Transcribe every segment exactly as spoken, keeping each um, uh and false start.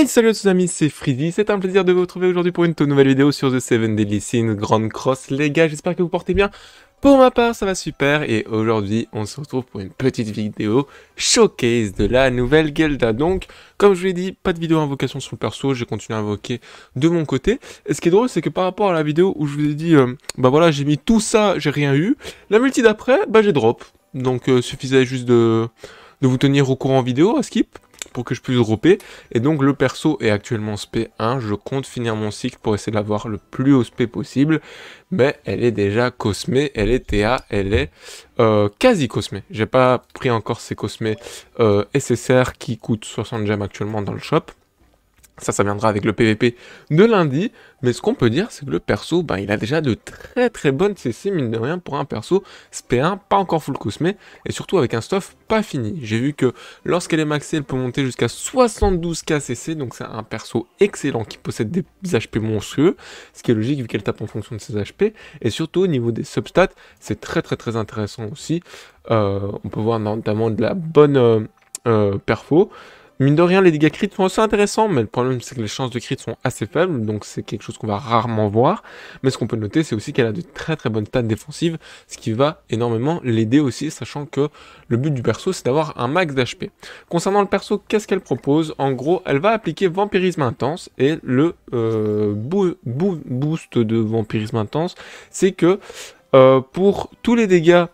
Hey salut à tous amis, c'est Freezy, c'est un plaisir de vous retrouver aujourd'hui pour une toute nouvelle vidéo sur The seven Deadly Sins Grand Cross. Les gars, j'espère que vous portez bien. Pour ma part, ça va super et aujourd'hui, on se retrouve pour une petite vidéo showcase de la nouvelle Gelda. Donc, comme je vous l'ai dit, pas de vidéo invocation sur le perso, j'ai continué à invoquer de mon côté. Et ce qui est drôle, c'est que par rapport à la vidéo où je vous ai dit, euh, bah voilà, j'ai mis tout ça, j'ai rien eu, la multi d'après, bah j'ai drop. Donc, euh, suffisait juste de, de vous tenir au courant en vidéo, à skip, pour que je puisse dropper. Et donc le perso est actuellement S P un, je compte finir mon cycle pour essayer d'avoir le plus haut S P possible, mais elle est déjà cosmée, elle est T A, elle est euh, quasi cosmée. J'ai pas pris encore ces cosmés euh, S S R qui coûtent soixante gemmes actuellement dans le shop. Ça, ça viendra avec le P V P de lundi. Mais ce qu'on peut dire, c'est que le perso, bah, il a déjà de très très bonnes C C, mine de rien, pour un perso S P un, pas encore full cosmé, et surtout avec un stuff pas fini. J'ai vu que lorsqu'elle est maxée, elle peut monter jusqu'à soixante-douze K C C, donc c'est un perso excellent qui possède des H P monstrueux, ce qui est logique vu qu'elle tape en fonction de ses H P, et surtout au niveau des substats, c'est très très très intéressant aussi. Euh, on peut voir notamment de la bonne euh, euh, perfo. Mine de rien, les dégâts crits sont assez intéressants, mais le problème c'est que les chances de crit sont assez faibles, donc c'est quelque chose qu'on va rarement voir. Mais ce qu'on peut noter, c'est aussi qu'elle a de très très bonnes stats défensives, ce qui va énormément l'aider aussi, sachant que le but du perso c'est d'avoir un max d'H P. Concernant le perso, qu'est-ce qu'elle propose? En gros, elle va appliquer vampirisme intense, et le euh, boo boo boost de vampirisme intense, c'est que euh, pour tous les dégâts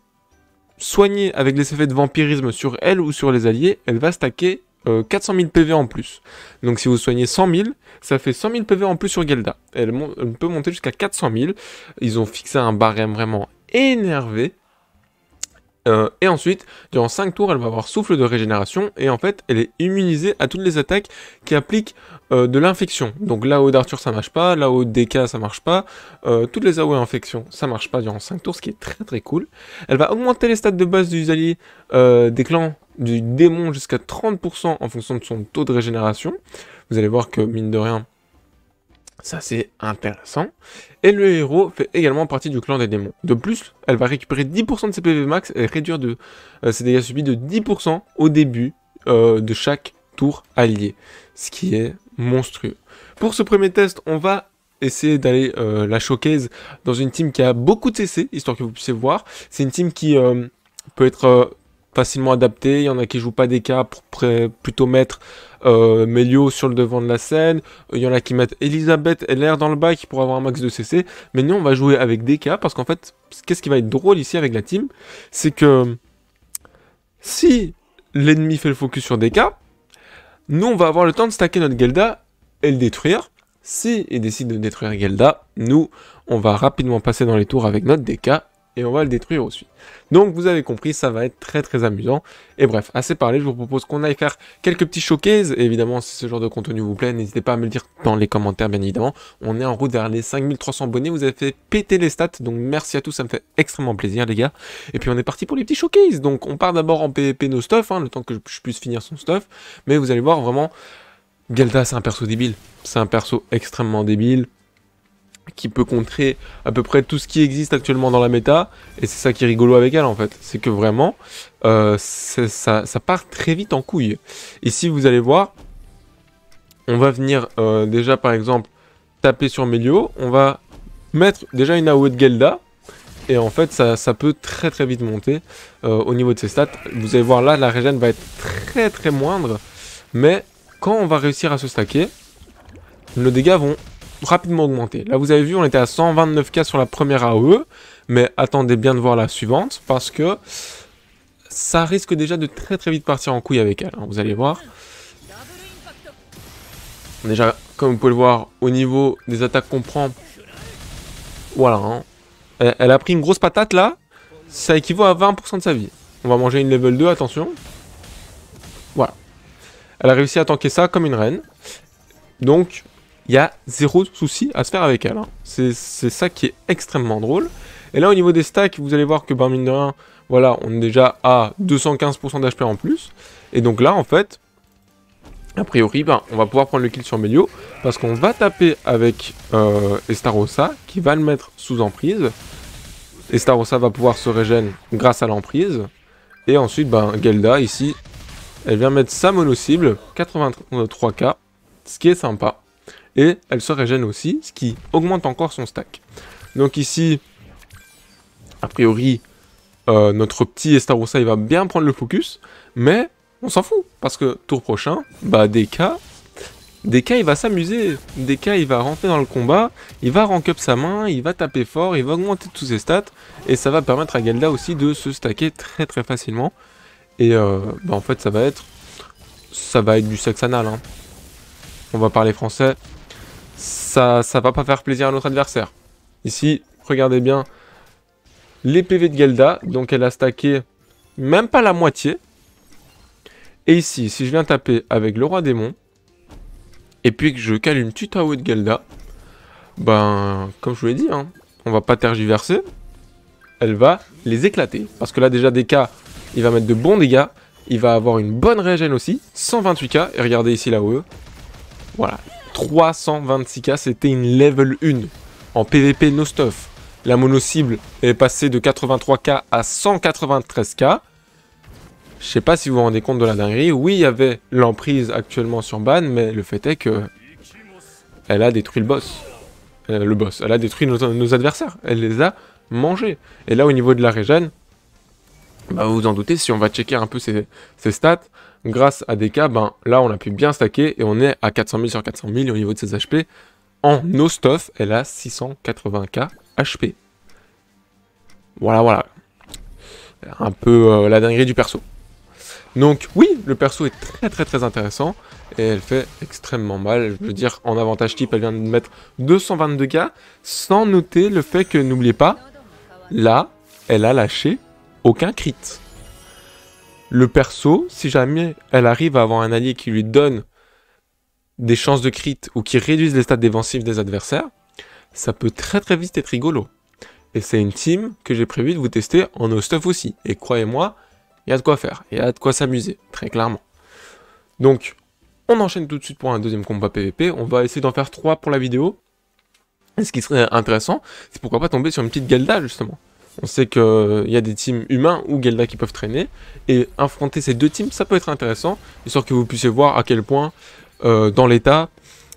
soignés avec les effets de vampirisme sur elle ou sur les alliés, elle va stacker Euh, quatre cent mille P V en plus. Donc si vous soignez cent mille, ça fait cent mille P V en plus sur Gelda. Elle, elle peut monter jusqu'à quatre cent mille. Ils ont fixé un barème vraiment énervé. Euh, et ensuite, durant cinq tours, elle va avoir souffle de régénération. Et en fait, elle est immunisée à toutes les attaques qui appliquent euh, de l'infection. Donc là haut d'Arthur ça marche pas, là haut D K ça marche pas. Euh, toutes les A O E infection ça marche pas durant cinq tours, ce qui est très très cool. Elle va augmenter les stats de base des alliés euh, des clans du démon jusqu'à trente pour cent en fonction de son taux de régénération. Vous allez voir que, mine de rien, ça c'est intéressant. Et le héros fait également partie du clan des démons. De plus, elle va récupérer dix pour cent de ses P V max et réduire de, euh, ses dégâts subis de dix pour cent au début euh, de chaque tour allié. Ce qui est monstrueux. Pour ce premier test, on va essayer d'aller euh, la showcase dans une team qui a beaucoup de C C, histoire que vous puissiez voir. C'est une team qui euh, peut être... Euh, facilement adapté, il y en a qui jouent pas D K pour plutôt mettre euh, Melio sur le devant de la scène, il y en a qui mettent Elisabeth et l'air dans le bac pour avoir un max de C C, mais nous on va jouer avec D K parce qu'en fait, qu'est-ce qui va être drôle ici avec la team, c'est que si l'ennemi fait le focus sur D K, nous on va avoir le temps de stacker notre Gelda et le détruire. Si il décide de détruire Gelda, nous on va rapidement passer dans les tours avec notre D K et on va le détruire aussi. Donc vous avez compris, ça va être très très amusant. Et bref, assez parlé, je vous propose qu'on aille faire quelques petits showcases. Et évidemment, si ce genre de contenu vous plaît, n'hésitez pas à me le dire dans les commentaires, bien évidemment. On est en route vers les cinq mille trois cents abonnés, vous avez fait péter les stats, donc merci à tous, ça me fait extrêmement plaisir les gars. Et puis on est parti pour les petits showcases. Donc on part d'abord en P V P nos stuff, hein, le temps que je puisse finir son stuff. Mais vous allez voir vraiment, Gelda c'est un perso débile. C'est un perso extrêmement débile, qui peut contrer à peu près tout ce qui existe actuellement dans la méta, et c'est ça qui est rigolo avec elle en fait, c'est que vraiment, euh, ça, ça part très vite en couille. Ici vous allez voir, on va venir euh, déjà par exemple taper sur Melio, on va mettre déjà une A O E de Gelda, et en fait ça, ça peut très très vite monter euh, au niveau de ses stats. Vous allez voir là, la régène va être très très moindre, mais quand on va réussir à se stacker, nos dégâts vont rapidement augmenter. Là vous avez vu, on était à cent vingt-neuf K sur la première A O E, mais attendez bien de voir la suivante parce que ça risque déjà de très très vite partir en couille avec elle, hein, vous allez voir. Déjà, comme vous pouvez le voir, au niveau des attaques qu'on prend, voilà, hein, elle, elle a pris une grosse patate là, ça équivaut à vingt pour cent de sa vie. On va manger une level deux, attention. Voilà. Elle a réussi à tanker ça comme une reine. Donc il y a zéro souci à se faire avec elle. Hein. C'est ça qui est extrêmement drôle. Et là, au niveau des stacks, vous allez voir que, ben, mine de rien, voilà, on est déjà à deux cent quinze pour cent d'H P en plus. Et donc là, en fait, a priori, ben, on va pouvoir prendre le kill sur Melio, parce qu'on va taper avec euh, Estarossa, qui va le mettre sous emprise. Estarossa va pouvoir se régénérer grâce à l'emprise. Et ensuite, ben, Gelda, ici, elle vient mettre sa mono-cible, quatre-vingt-trois K. ce qui est sympa. Et elle se régène aussi, ce qui augmente encore son stack. Donc ici, a priori, euh, notre petit Estarossa, il va bien prendre le focus, mais on s'en fout, parce que tour prochain, bah D K, D K il va s'amuser, D K il va rentrer dans le combat, il va rank up sa main, il va taper fort, il va augmenter tous ses stats, et ça va permettre à Gelda aussi de se stacker très très facilement. Et euh, bah en fait ça va être, ça va être du sexe anal, hein. On va parler français, ça, ça va pas faire plaisir à notre adversaire. Ici, regardez bien les P V de Gelda, donc elle a stacké même pas la moitié. Et ici, si je viens taper avec le roi démon, et puis que je cale une petite A O E de Gelda, ben, comme je vous l'ai dit, hein, on va pas tergiverser, elle va les éclater. Parce que là déjà D K, il va mettre de bons dégâts, il va avoir une bonne régène aussi, cent vingt-huit K, et regardez ici l'A O E, voilà, trois cent vingt-six K, c'était une level un, en P V P no stuff. La mono cible est passée de quatre-vingt-trois K à cent quatre-vingt-treize K. Je sais pas si vous vous rendez compte de la dinguerie. Oui, il y avait l'emprise actuellement sur ban, mais le fait est que elle a détruit le boss. Euh, le boss, elle a détruit nos, nos adversaires. Elle les a mangés. Et là, au niveau de la régène, bah, vous vous en doutez, si on va checker un peu ses, ses stats, grâce à D K, ben, là, on a pu bien stacker et on est à quatre cent mille sur quatre cent mille au niveau de ses H P. En no stuff, elle a six cent quatre-vingts K H P. Voilà, voilà. Un peu euh, la dinguerie du perso. Donc oui, le perso est très très très intéressant et elle fait extrêmement mal. Je veux dire, en avantage type, elle vient de mettre deux cent vingt-deux K, sans noter le fait que, n'oubliez pas, là, elle a lâché aucun crit. Le perso, si jamais elle arrive à avoir un allié qui lui donne des chances de crit ou qui réduise les stats défensifs des adversaires, ça peut très très vite être rigolo. Et c'est une team que j'ai prévu de vous tester en no stuff aussi. Et croyez-moi, il y a de quoi faire, il y a de quoi s'amuser, très clairement. Donc, on enchaîne tout de suite pour un deuxième combat P V P. On va essayer d'en faire trois pour la vidéo. Et ce qui serait intéressant, c'est pourquoi pas tomber sur une petite Gelda, justement. On sait qu'il y a des teams humains ou Gelda qui peuvent traîner. Et affronter ces deux teams, ça peut être intéressant. Histoire que vous puissiez voir à quel point, euh, dans l'état,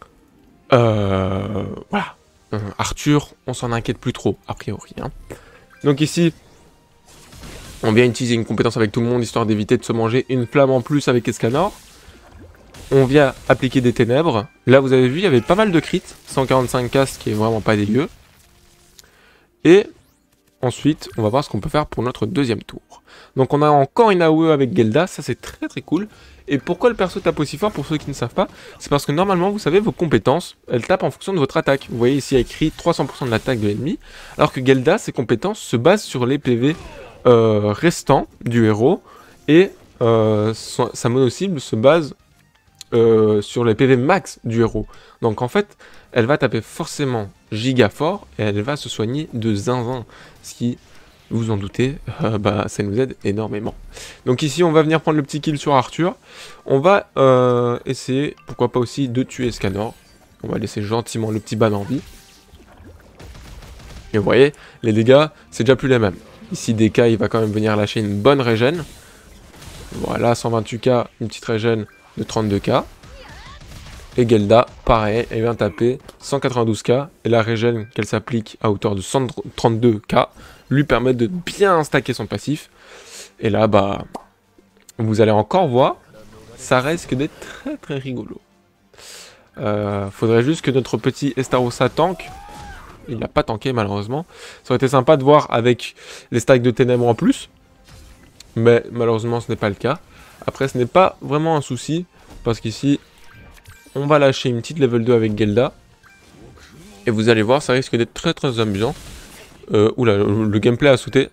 euh, voilà, euh, Arthur, on s'en inquiète plus trop, a priori. Hein. Donc ici, on vient utiliser une compétence avec tout le monde, histoire d'éviter de se manger une flamme en plus avec Escanor. On vient appliquer des ténèbres. Là, vous avez vu, il y avait pas mal de crits. cent quarante-cinq K, ce qui est vraiment pas dégueu. Et ensuite, on va voir ce qu'on peut faire pour notre deuxième tour. Donc, on a encore une A O E avec Gelda. Ça, c'est très très cool. Et pourquoi le perso tape aussi fort, pour ceux qui ne savent pas? C'est parce que normalement, vous savez, vos compétences, elles tapent en fonction de votre attaque. Vous voyez ici, il y a écrit trois cents pour cent de l'attaque de l'ennemi. Alors que Gelda, ses compétences se basent sur les P V Euh, restant du héros et euh, son, sa mono-cible se base euh, sur les P V max du héros. Donc en fait, elle va taper forcément giga fort et elle va se soigner de zinzin. Ce qui, vous en doutez, euh, bah, ça nous aide énormément. Donc ici, on va venir prendre le petit kill sur Arthur. On va euh, essayer, pourquoi pas aussi, de tuer Escanor. On va laisser gentiment le petit ban en vie. Et vous voyez, les dégâts, c'est déjà plus les mêmes. Ici, D K, il va quand même venir lâcher une bonne régène. Voilà, cent vingt-huit K, une petite régène de trente-deux K. Et Gelda, pareil, elle vient taper cent quatre-vingt-douze K. Et la régène qu'elle s'applique à hauteur de cent trente-deux K lui permet de bien stacker son passif. Et là, bah, vous allez encore voir, ça risque d'être très très rigolo. Euh, faudrait juste que notre petit Estarossa tank. Il n'a pas tanké malheureusement. Ça aurait été sympa de voir avec les stacks de ténèbres en plus. Mais malheureusement ce n'est pas le cas. Après ce n'est pas vraiment un souci. Parce qu'ici on va lâcher une petite level deux avec Gelda. Et vous allez voir ça risque d'être très très amusant. Euh, oula, le, le gameplay a sauté.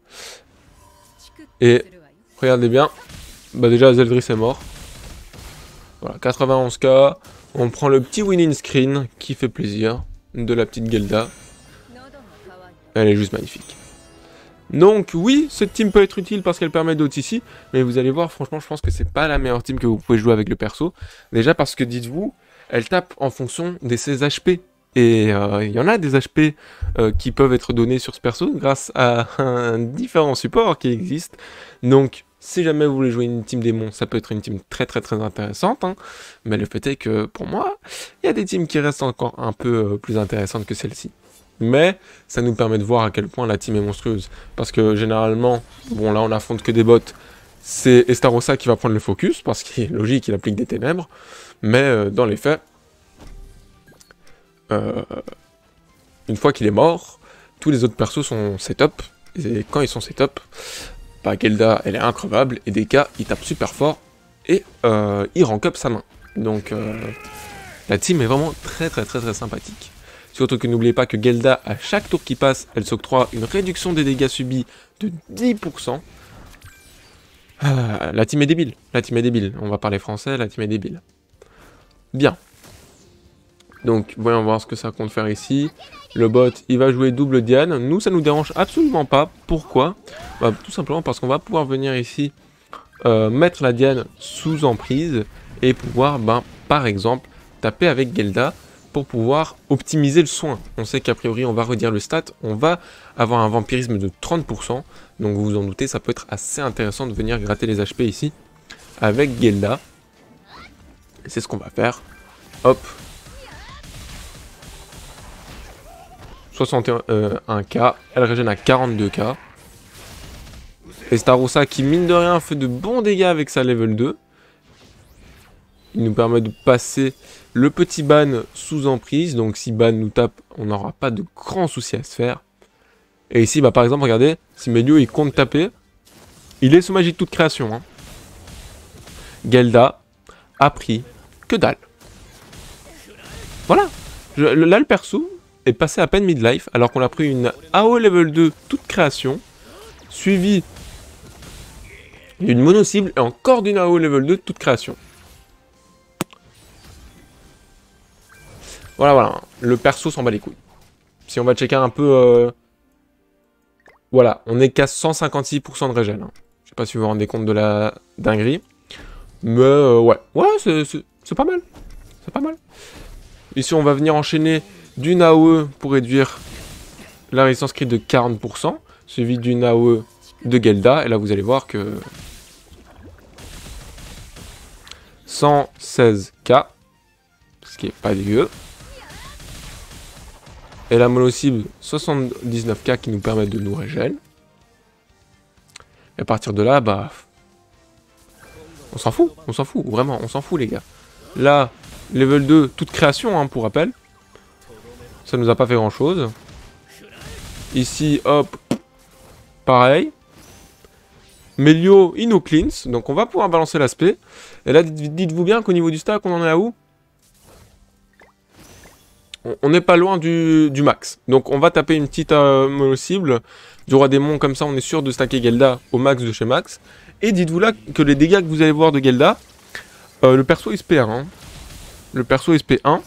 Et regardez bien. Bah déjà Zeldris est mort. Voilà, quatre-vingt-onze K. On prend le petit winning screen qui fait plaisir. De la petite Gelda. Elle est juste magnifique. Donc oui, cette team peut être utile parce qu'elle permet d'O T C, mais vous allez voir, franchement, je pense que c'est pas la meilleure team que vous pouvez jouer avec le perso. Déjà parce que, dites-vous, elle tape en fonction de ses H P. Et euh, il y en a des H P euh, qui peuvent être donnés sur ce perso grâce à un différent support qui existe. Donc Si jamais vous voulez jouer une team démon, ça peut être une team très très très intéressante. Hein. Mais le fait est que, pour moi, il y a des teams qui restent encore un peu euh, plus intéressantes que celle-ci. Mais ça nous permet de voir à quel point la team est monstrueuse. Parce que généralement, bon là on affronte que des bots, c'est Estarossa qui va prendre le focus, parce qu'il est logique, il applique des ténèbres. Mais euh, dans les faits, euh, une fois qu'il est mort, tous les autres persos sont setup. Et quand ils sont setup, bah Gelda elle est increvable, et D K il tape super fort, et euh, il rank up sa main. Donc euh, la team est vraiment très très très très sympathique. Surtout que n'oubliez pas que Gelda, à chaque tour qui passe, elle s'octroie une réduction des dégâts subis de dix pour cent. Ah, la team est débile, la team est débile. On va parler français, la team est débile. Bien. Donc, voyons voir ce que ça compte faire ici. Le bot, il va jouer double Diane. Nous, ça nous dérange absolument pas. Pourquoi? Bah, tout simplement parce qu'on va pouvoir venir ici euh, mettre la Diane sous emprise et pouvoir, ben, par exemple, taper avec Gelda pour pouvoir optimiser le soin. On sait qu'a priori, on va redire le stat. On va avoir un vampirisme de trente pour cent. Donc, vous vous en doutez, ça peut être assez intéressant de venir gratter les H P ici avec Gelda. Et c'est ce qu'on va faire. Hop. soixante et un K, elle régène à quarante-deux K. Et Estarossa qui mine de rien fait de bons dégâts avec sa level deux. Il nous permet de passer le petit ban sous emprise. Donc si ban nous tape, on n'aura pas de grands soucis à se faire. Et ici, bah, par exemple, regardez, si Melio il compte taper, il est sous magie de toute création. Hein. Gelda a pris que dalle. Voilà. Je, là, le perso est passé à peine midlife, alors qu'on a pris une A O level deux toute création, suivie d'une mono-cible et encore d'une A O level deux toute création. Voilà, voilà, le perso s'en bat les couilles. Si on va checker un peu... Euh... Voilà, on est qu'à cent cinquante-six pour cent de régène. Hein. Je sais pas si vous vous rendez compte de la dinguerie. Mais euh, ouais, ouais, c'est pas mal. C'est pas mal. Ici, on va venir enchaîner d'une A O E pour réduire la résistance crit de quarante pour cent, suivi d'une A O E de Gelda, et là vous allez voir que cent seize K, ce qui est pas dégueu, et la mono-cible soixante-dix-neuf K qui nous permet de nous régénérer. Et à partir de là, bah, on s'en fout, on s'en fout, vraiment, on s'en fout les gars. Là, level deux, toute création, hein, pour rappel. Ça nous a pas fait grand chose. Ici, hop, pareil. Melio, il nous cleanse, donc on va pouvoir balancer l'aspect. Et là, dites-vous bien qu'au niveau du stack, on en est à où? On n'est pas loin du, du max. Donc on va taper une petite euh, mono-cible du roi démon, comme ça on est sûr de stacker Gelda au max de chez max. Et dites-vous là que les dégâts que vous allez voir de Gelda, euh, le perso est S P un. Hein. Le perso est S P un.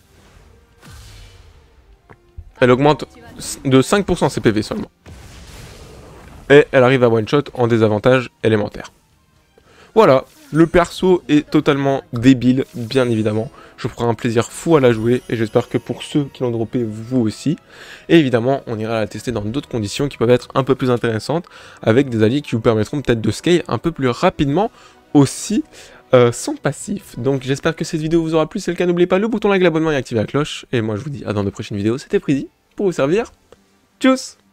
Elle augmente de cinq pour cent ses P V seulement. Et elle arrive à one-shot en désavantage élémentaire. Voilà, le perso est totalement débile, bien évidemment. Je ferai un plaisir fou à la jouer, et j'espère que pour ceux qui l'ont droppé, vous aussi. Et évidemment, on ira la tester dans d'autres conditions qui peuvent être un peu plus intéressantes, avec des alliés qui vous permettront peut-être de scale un peu plus rapidement aussi, euh, sans passif. Donc j'espère que cette vidéo vous aura plu, si c'est le cas, n'oubliez pas le bouton like, l'abonnement et activer la cloche. Et moi je vous dis à dans de prochaines vidéos, c'était Freddy, pour vous servir. Tchuss!